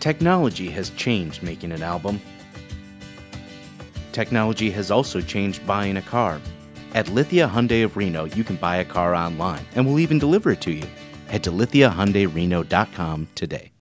Technology has changed making an album. Technology has also changed buying a car. At Lithia Hyundai of Reno, you can buy a car online, and we'll even deliver it to you. Head to lithiahyundaireno.com today.